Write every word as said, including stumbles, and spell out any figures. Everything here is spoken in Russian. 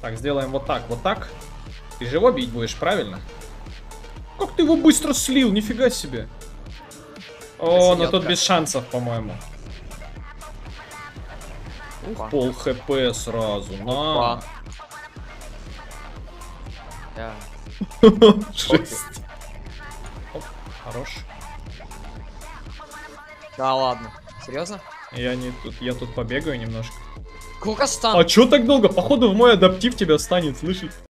Так, сделаем вот так, вот так. Ты же его бить будешь, правильно? Как ты его быстро слил, нифига себе. О, но тут без шансов, по-моему. Пол хп сразу, на. Да. Жесть. Оп, хорош. Да ладно. Серьезно? Я не тут, я тут побегаю немножко. Сколько стан? А чё так долго? Походу в мой адаптив тебя станет, слышишь?